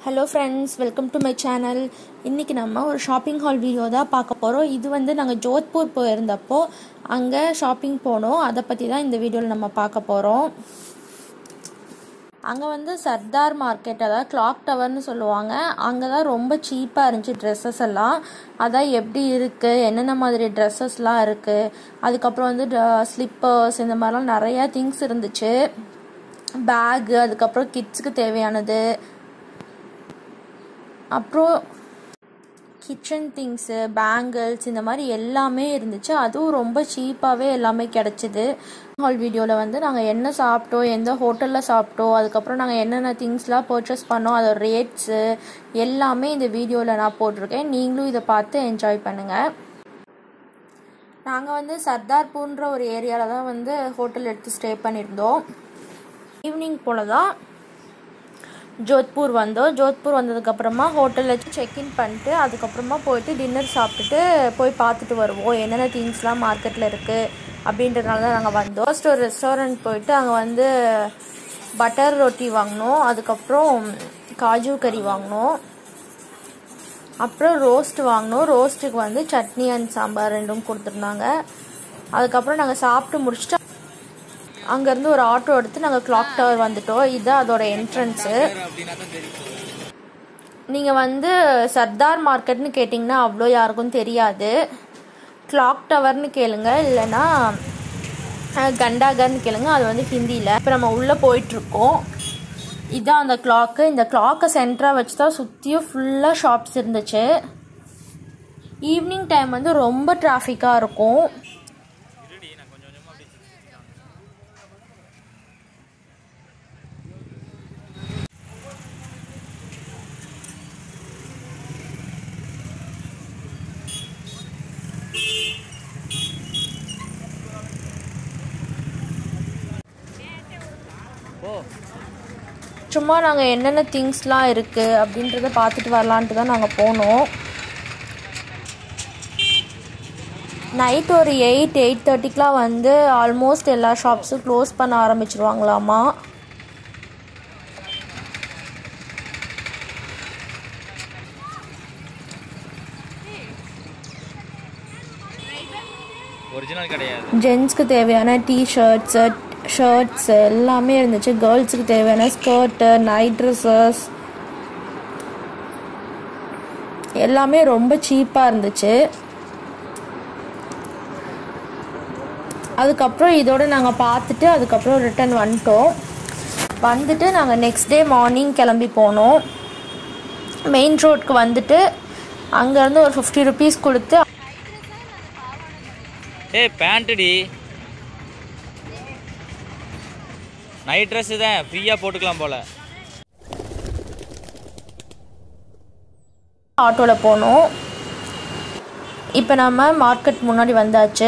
Hello friends, welcome to my channel. இன்னைக்கு நம்ம ஒரு ஷாப்பிங் ஹால் வீடியோ தான் பார்க்க போறோம். இது வந்து நாங்க ஜோத்பூர் போயிருந்தப்போ அங்க ஷாப்பிங் போனோம். அத பத்தி தான் இந்த வீடியோல நம்ம பார்க்க போறோம். அங்க வந்து சர்தார் மார்க்கெட் அதாவது கிளாக் டவர்னு சொல்லுவாங்க. அங்க தான் ரொம்ப சீப்பா இருந்துச்சு Dresses எல்லாம். அதான் எப்படி இருக்கு, என்னென்ன மாதிரி Dressesலாம் இருக்கு. அதுக்கு அப்புறம் வந்து ஸ்லிப்பர்ஸ் இந்த மாதிரிலாம் நிறைய திங்ஸ் இருந்துச்சு. பேக், அதுக்கு அப்புறம் கிட்ஸ்க்கு தேவையானது, அப்புறம் கிச்சன் திங்ஸு, பேங்கிள்ஸ் இந்த மாதிரி எல்லாமே இருந்துச்சு. அதுவும் ரொம்ப சீப்பாகவே எல்லாமே கிடச்சிது. ஹால் வீடியோவில் வந்து நாங்கள் என்ன சாப்பிட்டோம், எந்த ஹோட்டலில் சாப்பிட்டோம், அதுக்கப்புறம் நாங்கள் என்னென்ன திங்ஸ்லாம் பர்ச்சேஸ் பண்ணோம், அதோட ரேட்ஸு எல்லாமே இந்த வீடியோவில் நான் போட்டிருக்கேன். நீங்களும் இதை பார்த்து என்ஜாய் பண்ணுங்கள். நாங்கள் வந்து சர்தார்பூர்ன்ற ஒரு ஏரியாவில் தான் வந்து ஹோட்டல் எடுத்து ஸ்டே பண்ணியிருந்தோம். ஈவினிங் போல் தான் ஜோத்பூர் வந்தோம். ஜோத்பூர் வந்ததுக்கப்புறமா ஹோட்டலில் செக்இன் பண்ணிட்டு அதுக்கப்புறமா போயிட்டு டின்னர் சாப்பிட்டுட்டு போய் பார்த்துட்டு வருவோம் என்னென்ன திங்ஸ்லாம் மார்க்கெட்டில் இருக்குது அப்படின்றதுனால தான் நாங்கள் வந்தோம். ஃபர்ஸ்ட் ஒரு ரெஸ்டாரண்ட் போயிட்டு அங்கே வந்து பட்டர் ரொட்டி வாங்கினோம், அதுக்கப்புறம் காஜு கறி வாங்கினோம், அப்புறம் ரோஸ்ட் வாங்கினோம். ரோஸ்ட்டுக்கு வந்து சட்னி அண்ட் சாம்பார் ரெண்டும் கொடுத்துருந்தாங்க. அதுக்கப்புறம் நாங்கள் சாப்பிட்டு முடிச்சுட்டு அங்கேருந்து ஒரு ஆட்டோ எடுத்து நாங்கள் கிளாக் டவர் வந்துட்டோம். இதுதான் அதோட என்ட்ரன்ஸு. நீங்கள் வந்து சர்தார் மார்க்கெட்னு கேட்டிங்கன்னா அவ்வளோ யாருக்கும் தெரியாது. கிளாக் டவர்னு கேளுங்க, இல்லைன்னா கண்டாகர்னு கேளுங்க, அது வந்து ஹிந்தியில். இப்போ நம்ம உள்ளே போயிட்டுருக்கோம். இதுதான் அந்த கிளாக்கு. இந்த கிளாக்கை சென்டராக வச்சு தான் சுற்றியும் ஃபுல்லாக ஷாப்ஸ் இருந்துச்சு. ஈவினிங் டைம் வந்து ரொம்ப டிராஃபிக்காக இருக்கும். சும்மா நாங்கள் என்னென்ன திங்ஸ்லாம் இருக்குது அப்படின்றத பார்த்துட்டு வரலான்ட்டு தான் நாங்கள் போனோம். நைட் ஒரு 8-8:30க்குலாம் வந்து ஆல்மோஸ்ட் எல்லா ஷாப்ஸும் க்ளோஸ் பண்ண ஆரம்பிச்சிருவாங்களாமா. ஜென்ஸ்க்கு தேவையான டிஷர்ட்ஸு, ஷர்ட்ஸ் எல்லாமே இருந்துச்சு. கேர்ள்ஸுக்கு தேவையான ஸ்கர்ட்டு, நைட் ட்ரெஸ்ஸஸ் எல்லாமே ரொம்ப சீப்பாக இருந்துச்சு. அதுக்கப்புறம் இதோடு நாங்கள் பார்த்துட்டு அதுக்கப்புறம் ரிட்டர்ன் வந்துட்டு நாங்கள் நெக்ஸ்ட் டே மார்னிங் கிளம்பி போனோம். மெயின் ரோட்க்கு வந்துட்டு அங்கேருந்து ஒரு 50 rupees கொடுத்து பேண்ட்டுடி நைட் ட்ரெஸ் தான் ஃப்ரீயாக போட்டுக்கலாம் போல். ஆட்டோவில் போனோம். இப்போ நம்ம மார்க்கெட் முன்னாடி வந்தாச்சு.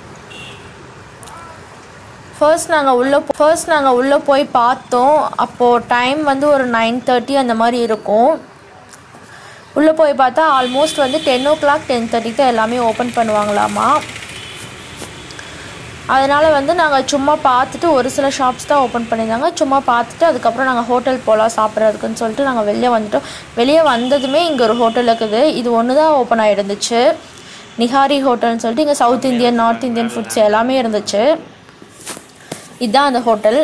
ஃபர்ஸ்ட் நாங்கள் உள்ளே போய் பார்த்தோம். அப்போது டைம் வந்து ஒரு 9:30 அந்த மாதிரி இருக்கும். உள்ளே போய் பார்த்தா ஆல்மோஸ்ட் வந்து 10 o'clock 10:30 தான் எல்லாமே ஓப்பன் பண்ணுவாங்களாமா. அதனால் வந்து நாங்கள் சும்மா பார்த்துட்டு ஒரு சில ஷாப்ஸ் தான் ஓப்பன் பண்ணியிருந்தாங்க. சும்மா பார்த்துட்டு அதுக்கப்புறம் நாங்கள் ஹோட்டல் போகலாம் சாப்பிட்றதுக்குன்னு சொல்லிட்டு நாங்கள் வெளியே வந்துட்டோம். வெளியே வந்ததுமே இங்கே ஒரு ஹோட்டல் இருக்குது. இது ஒன்று தான் ஓப்பன் ஆகிருந்துச்சு, நிஹாரி ஹோட்டல்னு சொல்லிட்டு. இங்கே south Indian, north Indian foods எல்லாமே இருந்துச்சு. இதுதான் அந்த ஹோட்டல்.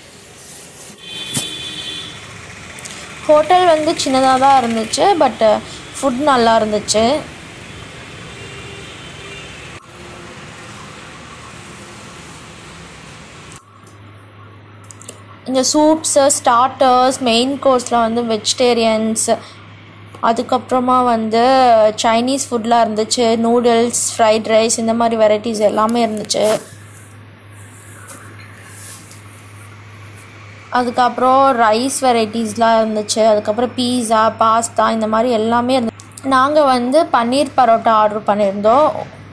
ஹோட்டல் வந்து சின்னதாக தான் இருந்துச்சு, பட் ஃபுட் நல்லா இருந்துச்சு. இந்த சூப்ஸு, ஸ்டார்டர்ஸ், மெயின் கோர்ஸில் வந்து வெஜிடேரியன்ஸ், அதுக்கப்புறமா வந்து சைனீஸ் ஃபுட்லாம் இருந்துச்சு. நூடுல்ஸ், ஃப்ரைட் ரைஸ் இந்த மாதிரி வெரைட்டிஸ் எல்லாமே இருந்துச்சு. அதுக்கப்புறம் ரைஸ் வெரைட்டிஸ்லாம் இருந்துச்சு. அதுக்கப்புறம் பீஸா, பாஸ்தா இந்த மாதிரி எல்லாமே இருந்துச்சு. நாங்கள் வந்து பன்னீர் பரோட்டா ஆர்டர் பண்ணியிருந்தோம்.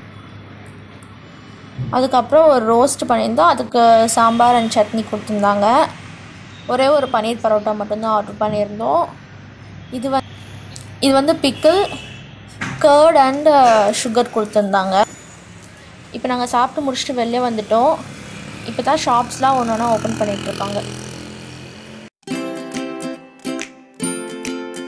அதுக்கப்புறம் ஒரு ரோஸ்ட் பண்ணியிருந்தோம். அதுக்கு சாம்பார் அண்ட் சட்னி கொடுத்துருந்தாங்க. ஒரே ஒரு பன்னீர் பரோட்டா மட்டும்தான் ஆர்டர் பண்ணியிருந்தோம். இது வந்து பிக்கிள், கர்ட் அண்ட் சுகர் கொடுத்துருந்தாங்க. இப்போ நாங்கள் சாப்பிட்டு முடிச்சுட்டு வெளியே வந்துட்டோம். இப்போ தான் ஷாப்ஸ்லாம் ஒன்று ஒன்றா ஓப்பன் பண்ணிகிட்ருக்காங்க.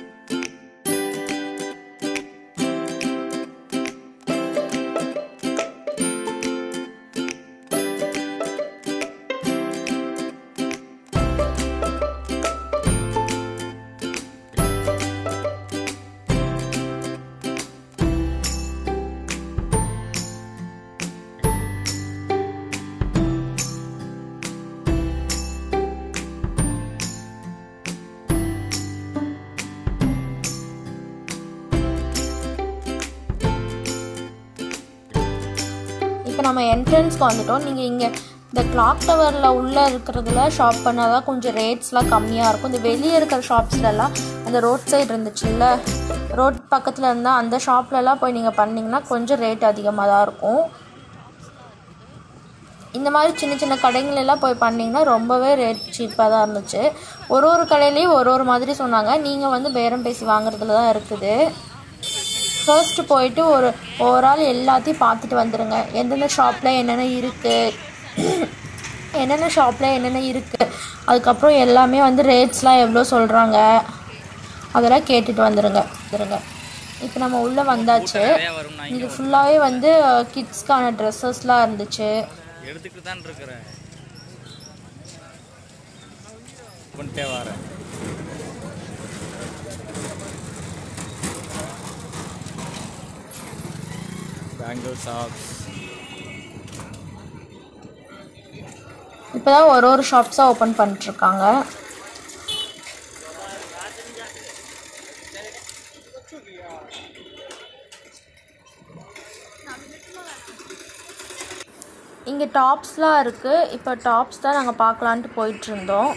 இப்போ நம்ம என்ட்ரன்ஸ்க்கு வந்துட்டோம். நீங்கள் இங்கே இந்த கிளாக் டவரில் உள்ளே இருக்கிறதுல ஷாப் பண்ணால் தான் கொஞ்சம் ரேட்ஸ்லாம் கம்மியாக இருக்கும். இந்த வெளியே இருக்கிற ஷாப்ஸ்லலாம் அந்த ரோட் சைடு இருந்துச்சுல்ல, ரோட் பக்கத்தில் இருந்தால் அந்த ஷாப்லலாம் போய் நீங்கள் பண்ணிங்கன்னா கொஞ்சம் ரேட் அதிகமாக தான் இருக்கும். இந்த மாதிரி சின்ன சின்ன கடைங்களெல்லாம் போய் பண்ணிங்கன்னா ரொம்பவே ரேட் சீப்பாக தான் இருந்துச்சு. ஒரு கடையிலையும் ஒரு மாதிரி சொன்னாங்க. நீங்கள் வந்து பேரம் பேசி வாங்குறதுல தான் இருக்குது. ஃபர்ஸ்ட்டு போயிட்டு ஒரு ஆள் எல்லாத்தையும் பார்த்துட்டு வந்துடுங்க. எந்தெந்த ஷாப்பில் என்னென்ன இருக்குது, அதுக்கப்புறம் எல்லாமே வந்து ரேட்ஸ்லாம் எவ்வளோ சொல்கிறாங்க அதெல்லாம் கேட்டுட்டு வந்துடுங்க. இப்போ நம்ம உள்ளே வந்தாச்சு. இது ஃபுல்லாகவே வந்து கிட்ஸ்க்கான ட்ரெஸ்ஸஸ்லாம் இருந்துச்சு. எடுத்துக்கிட்டு தான் இருக்கிறேன், கொண்டே வரேன். Bangle shops. இப்போ தான் ஒரு ஷாப்ஸாக ஓப்பன் பண்ணிட்டுருக்காங்க. இங்கே டாப்ஸ்லாம் இருக்குது. இப்போ டாப்ஸ் தான் நாங்கள் பார்க்கலான்ட்டு போயிட்டுருந்தோம்.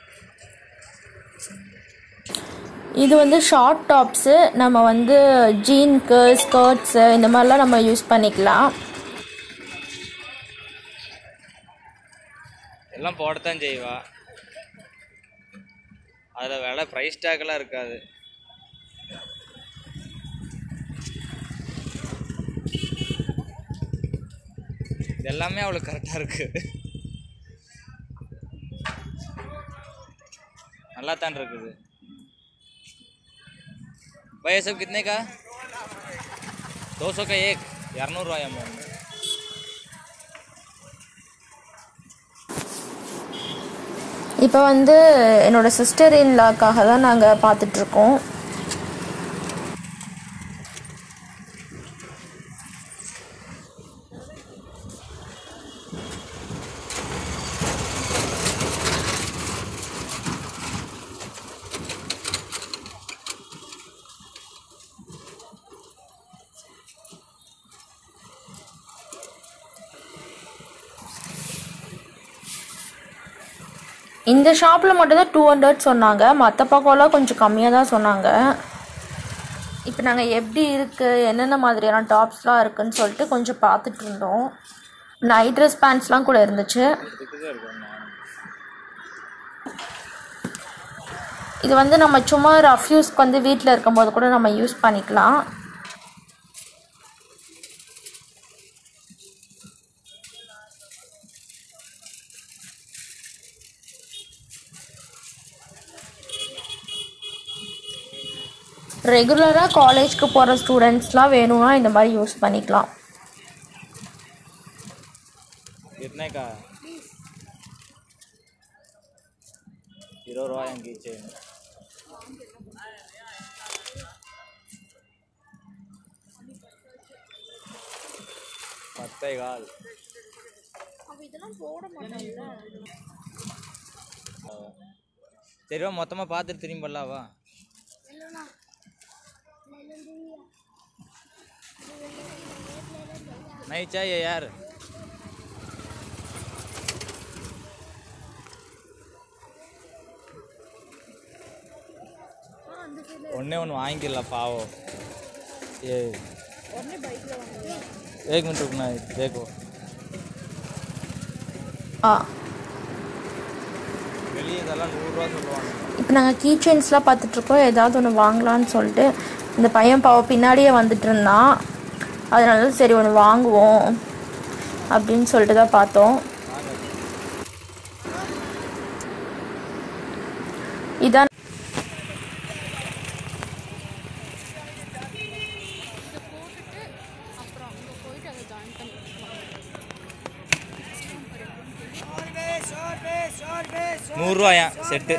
இது வந்து ஷார்ட் டாப்ஸு. நம்ம வந்து ஜீனுக்கு, ஸ்கர்ட்ஸு இந்த மாதிரிலாம் நம்ம யூஸ் பண்ணிக்கலாம். எல்லாம் போடத்தான் செய்வா. அதில் விலை ப்ரைஸ் டேக்கெல்லாம் இருக்காது. எல்லாமே அவளுக்கு கரெக்டாக இருக்குது, நல்லா தான் இருக்குது. भाई ये सब कितने का? 200 का एक, 200 रुपये अमाउंट. இப்போ வந்து என்னோடய சிஸ்டர் இன்லாக்காக தான் நாங்கள் பார்த்துட்ருக்கோம். இந்த ஷாப்பில் மட்டும்தான் 200 சொன்னாங்க. மற்ற பக்கம்லாம் கொஞ்சம் கம்மியாக தான் சொன்னாங்க. இப்போ நாங்கள் எப்படி இருக்குது, என்னென்ன மாதிரியான டாப்ஸ்லாம் இருக்குதுன்னு சொல்லிட்டு கொஞ்சம் பார்த்துட்டு இருந்தோம். நைட் ட்ரெஸ் பேண்ட்ஸ்லாம் கூட இருந்துச்சு. இது வந்து நம்ம சும்மா ரஃப் யூஸ்க்கு வந்து வீட்டில் இருக்கும்போது கூட நம்ம யூஸ் பண்ணிக்கலாம். ரெகுலராக காலேஜ்க்கு போகிற ஸ்டூடெண்ட்ஸ்லாம் வேணும்னா இந்த மாதிரி யூஸ் பண்ணிக்கலாம். कितने का? 20 रुपये की चेन. पत्ते गाल சரி வா, மொத்தமாக பார்த்துட்டு திரும்பி பண்ணலாவா? नहीं चाहिए यार. ஒன்னே ஒன்று வாங்கிக்கலாம் பாவம். ये एक मिनट रुकना है, देखो. வெளியே இதெல்லாம் 100 ரூபா சொல்லுவாங்க. இப்போ நாங்கள் கீ செயின்ஸ்லாம் பார்த்துட்ருக்கோம். ஏதாவது ஒன்று வாங்கலான்னு சொல்லிட்டு இந்த பையன் பின்னாடியே வந்துட்டு இருந்தான். அதனால சரி ஒன்று வாங்குவோம் அப்படின்னு சொல்லிட்டு தான் பார்த்தோம். இதான் ₹100 செட்டு.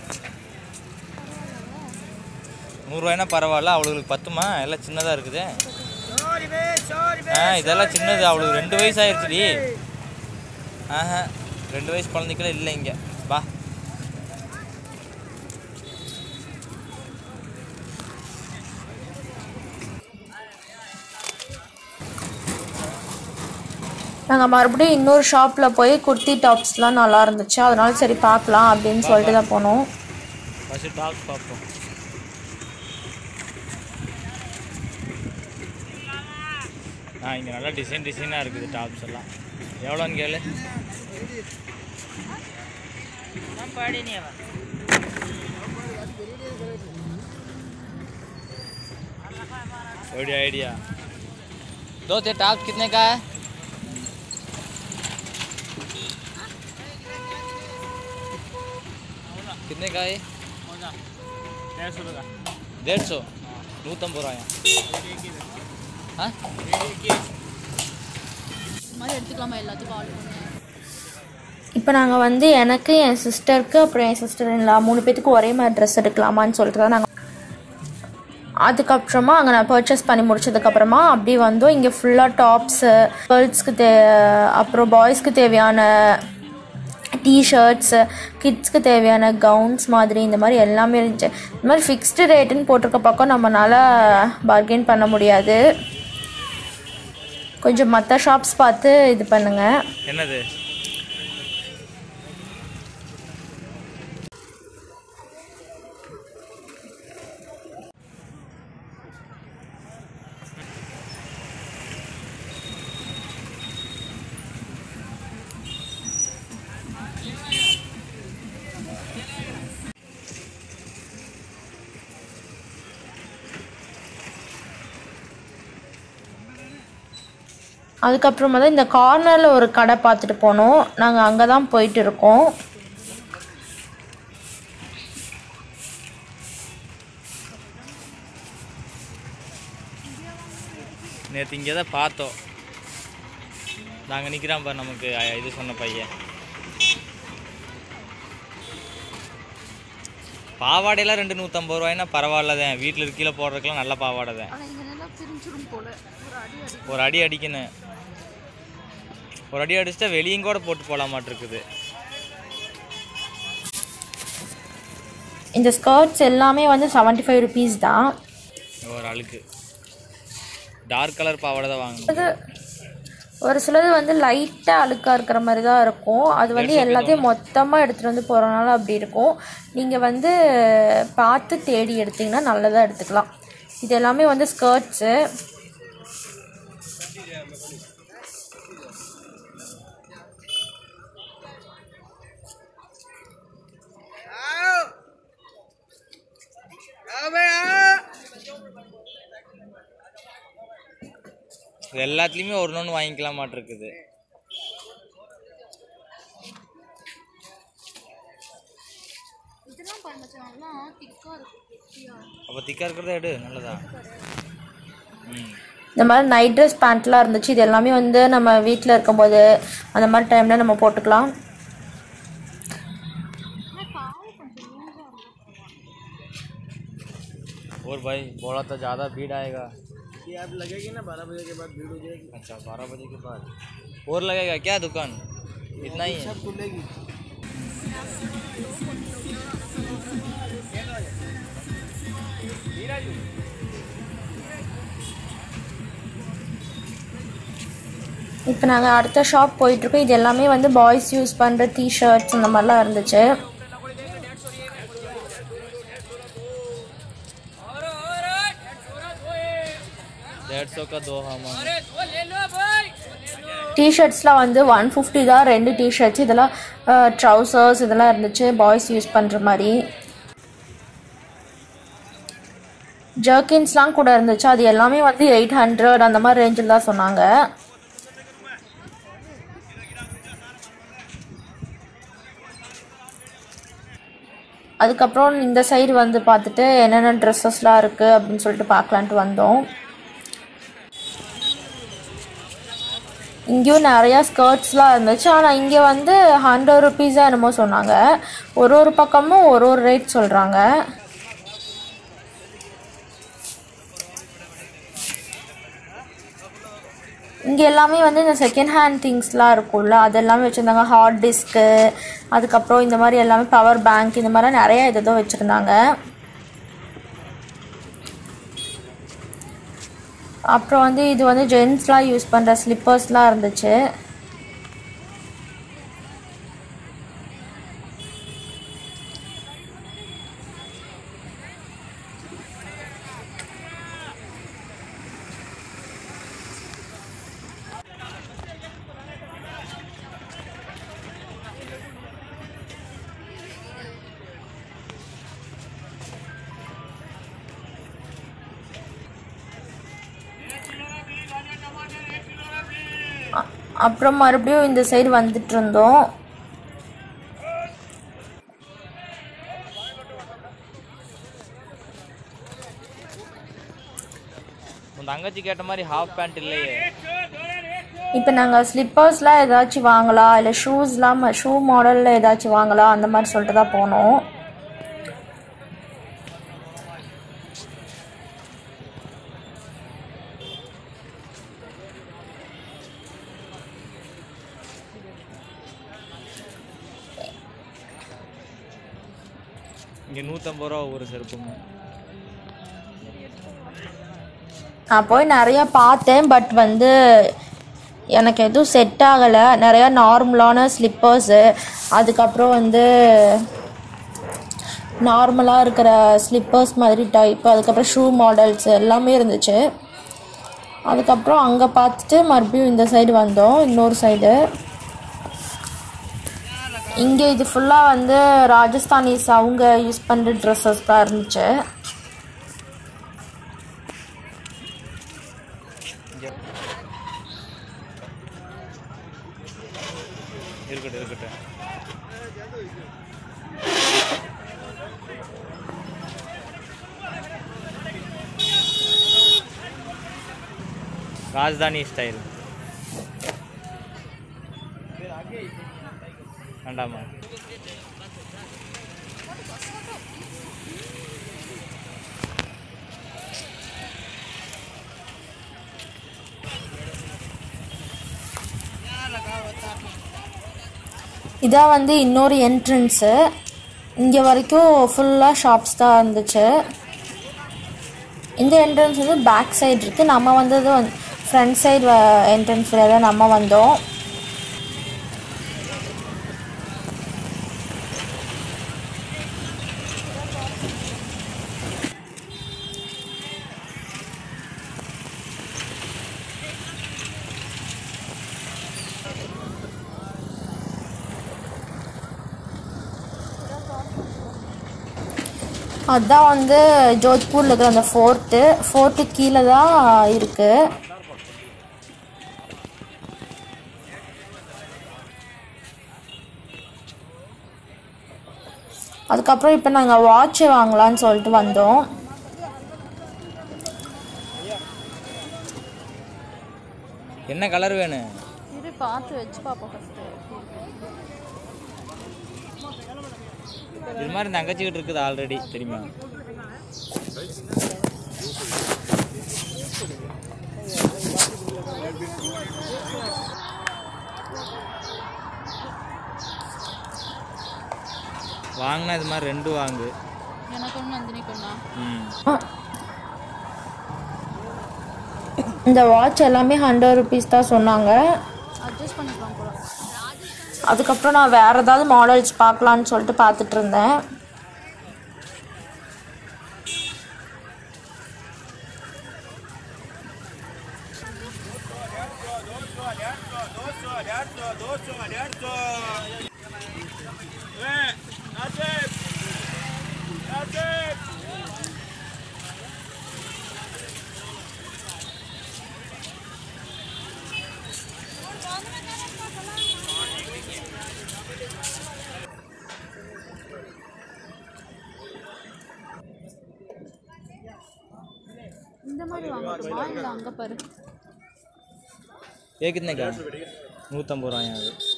100 பரவாயில்ல, அவளுக்கு பத்துமா? எல்லாம் சின்னதாக இருக்குது. இதெல்லாம் சின்னது. அவளுக்கு 2 வயசு ஆயிடுச்சுடி. 2 வயசு குழந்தைக்கெல்லாம் இல்லை இங்கே. வா. நாங்கள் மறுபடியும் இன்னொரு ஷாப்பில் போய் குர்த்தி டாப்ஸ்லாம் நல்லா இருந்துச்சு, அதனால சரி பார்க்கலாம் அப்படின்னு சொல்லிட்டு தான் போனோம். டாப்ஸ் பார்ப்போம். இங்கே நல்லா டிசைனாக இருக்குது டாப்ஸ் எல்லாம். எவ்வளோன்னு கேளு. आइडिया 2 थे टॉप कितने का है? कितने का है? 150 का. 150 150 ரூபாயா? இப்போ நாங்கள் வந்து எனக்கு என் சிஸ்டருக்கு அப்புறம் என் சிஸ்டர் இல்லை 3 பேத்துக்கு ஒரே மாதிரி ட்ரெஸ் எடுக்கலாமான்னு சொல்லிட்டு தான் நாங்கள் அதுக்கப்புறமா அங்கே நான் பர்ச்சேஸ் பண்ணி முடிச்சதுக்கப்புறமா அப்படி வந்தோம். இங்கே ஃபுல்லாக டாப்ஸு, கேர்ள்ஸ்க்கு அப்புறம் பாய்ஸ்க்கு தேவையான டிஷர்ட்ஸு, கிட்ஸ்க்கு தேவையான கவுன்ஸ் மாதிரி இந்த மாதிரி எல்லாமே இருந்துச்சு. இந்த மாதிரி ஃபிக்ஸ்டு ரேட்டுன்னு போட்டிருக்க பக்கம் நம்மளால் பார்கெயின் பண்ண முடியாது. கொஞ்சம் மற்ற ஷாப்ஸ் பார்த்து இது பண்ணுங்கள். என்னது அதுக்கப்புறமா தான் இந்த கார்னரில் ஒரு கடை பார்த்துட்டு போனோம். நாங்கள் அங்கே தான் போயிட்டு இருக்கோம். நேற்று இங்கே தான் பார்த்தோம். நாங்கள் நிற்கிறான் பாரு நமக்கு இது சொன்ன பையன். பாவாடையெல்லாம் 250 ரூபாய்னா பரவாயில்ல தான். வீட்டில் இருக்கையில் போடுறதுக்கெல்லாம் நல்ல பாவாடை தான். ஒரு அடி அடிக்கணும். ஒரு அடி அடிச்சுட்டா வெளியும் கூட போட்டு போகலாமாட்டிருக்குது. இந்த ஸ்கர்ட்ஸ் எல்லாமே வந்து 75 rupees தான். ஒரு ஆளுக்கு டார்க் கலர் பாவாடை தான் வாங்கணும். ஒரு சிலது வந்து லைட்டாக அழுக்காக இருக்கிற மாதிரி தான் இருக்கும். அது வந்து எல்லாத்தையும் மொத்தமாக எடுத்துகிட்டு வந்து போகிறனால அப்படி இருக்கும். நீங்கள் வந்து பார்த்து தேடி எடுத்திங்கன்னா நல்லதாக எடுத்துக்கலாம். இது எல்லாமே வந்து ஸ்கர்ட்ஸு. எல்லாத்துலேயுமே ஒன்று வாங்கிக்கலாமாட்டிருக்குது. அப்போ திக்காக இருக்கிறத எடு, நல்லதா. இந்த மாதிரி நைட் ட்ரெஸ் பேண்ட்லாம் இருந்துச்சு. இது எல்லாமே வந்து நம்ம வீட்டில் இருக்கும்போது அந்த மாதிரி டைமில் நம்ம போட்டுக்கலாம். और भाई बोला तो ज़्यादा भीड़ आएगा. ये आप लगेगी ना 12 बजे के बाद भीड़ हो जाएगी. अच्छा 12 बजे के बाद और लगेगा क्या? दुकान इतना ही है. सब खुलेगी. இப்போ நாங்கள் அடுத்த ஷாப் போயிட்டுருக்கோம். இது எல்லாமே வந்து பாய்ஸ் யூஸ் பண்ணுற டிஷர்ட்ஸ் இந்த மாதிரிலாம் இருந்துச்சு. டிஷர்ட்ஸ்லாம் வந்து 150 தான் 2 டிஷர்ட்ஸ். இதெல்லாம் ட்ரௌசர்ஸ் இதெல்லாம் இருந்துச்சு பாய்ஸ் யூஸ் பண்ணுற மாதிரி. ஜர்க்கின்ஸ்லாம் கூட இருந்துச்சு. அது எல்லாமே வந்து 800 அந்த மாதிரி ரேஞ்சில் தான் சொன்னாங்க. அதுக்கப்புறம் இந்த சைடு வந்து பார்த்துட்டு என்னென்ன ட்ரெஸ்ஸஸ்லாம் இருக்குது அப்படின்னு சொல்லிட்டு பார்க்கலான்ட்டு வந்தோம். இங்கேயும் நிறையா ஸ்கர்ட்ஸ்லாம் இருந்துச்சு. ஆனால் இங்கே வந்து 100 rupees என்னமோ சொன்னாங்க. ஒரு பக்கமும் ஒரு ரேட் சொல்கிறாங்க. இங்கே எல்லாமே வந்து இந்த செகண்ட் ஹேண்ட் திங்ஸ்லாம் இருக்கும்ல அது எல்லாமே வச்சுருந்தாங்க. ஹார்ட் டிஸ்க்கு, அதுக்கப்புறம் இந்த மாதிரி எல்லாமே பவர் பேங்க் இந்த மாதிரிலாம் நிறையா இதோ வச்சுருந்தாங்க. அப்புறம் வந்து இது வந்து ஜென்ஸ்லாம் யூஸ் பண்ணுற ஸ்லிப்பர்ஸ்லாம் இருந்துச்சு. அப்புறம் மறுபடியும் இந்த சைடு வந்துட்டு இருந்தோம். தங்கச்சி கேட்ட மாதிரி ஹாஃப் பேண்ட் இல்லையே. இப்போ நாங்கள் ஸ்லிப்பர்ஸ்லாம் ஏதாச்சும் வாங்கலாம், இல்லை ஷூ மாடலில் ஏதாச்சும் வாங்கலாம் அந்த மாதிரி சொல்லிட்டு தான் போனோம். இங்கே 150 ரூபா ஒரு செருப்புங்க. நான் போய் நிறையா பார்த்தேன், பட் வந்து எனக்கு எதுவும் செட் ஆகலை. நிறையா நார்மலான ஸ்லிப்பர்ஸு, அதுக்கப்புறம் வந்து நார்மலாக இருக்கிற ஸ்லிப்பர்ஸ் மாதிரி டைப், அதுக்கப்புறம் ஷூ மாடல்ஸ் எல்லாமே இருந்துச்சு. அதுக்கப்புறம் அங்கே பார்த்துட்டு மறுபடியும் இந்த சைடு வந்தோம், இன்னொரு சைடு. இங்கே இது ஃபுல்லாக வந்து ராஜஸ்தானிஸ் அவங்க யூஸ் பண்ணுற ட்ரெஸ்ஸஸ் தான் இருந்துச்சு. இருக்கட்டும். ராஜஸ்தானி ஸ்டைல் வேண்டாமா? இதான் வந்து இன்னொரு என்ட்ரன்ஸு. இங்கே வரைக்கும் ஃபுல்லாக ஷாப்ஸ் தான் இருந்துச்சு. இந்த என்ட்ரன்ஸ் வந்து பேக் சைடு இருக்குது. நம்ம வந்தது ஃப்ரண்ட் சைடு என்ட்ரன்ஸில் தான் நம்ம வந்தோம். அதுதான் வந்து ஜோத்பூரில் இருக்கிற அந்த ஃபோர்ட்டு கீழே தான் இருக்குது. அதுக்கப்புறம் இப்போ நாங்கள் வாட்ச் வாங்கலான்னு சொல்லிட்டு வந்தோம். என்ன கலர் வேணும்? இது பார்த்து வச்சு பார்ப்போம் ஃபஸ்ட்டு. இது மாதிரி தங்கச்சிக்கிட்டு இருக்குது ஆல்ரெடி, தெரியுமா? வாங்கினா இது மாதிரி 2 வாங்கு. எனக்கு ஒன்று நந்தினிக்கு ஒன்றா. இந்த வாட்ச் எல்லாமே 100 rupees தான் சொன்னாங்க. அட்ஜஸ்ட் பண்ணிக்கலாம் போல. அதுக்கப்புறம் நான் வேறு ஏதாவது மாடல்ஸ் பார்க்கலான்னு சொல்லிட்டு பார்த்துட்டு இருந்தேன். இந்த மாதிரி வாங்கணுமா இல்லை அங்கே பாரு. कितने का? 150 ரூபாயா?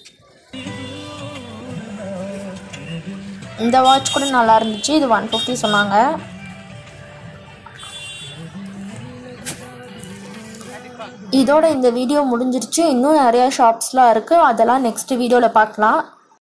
இந்த வாட்ச் கூட நல்லா இருந்துச்சு. இது 150 சொன்னாங்க. இதோட இந்த வீடியோ முடிஞ்சிருச்சு. இன்னும் நிறையா ஷாப்ஸ்லாம் இருக்குது, அதெல்லாம் நெக்ஸ்ட் வீடியோவில் பார்க்கலாம்.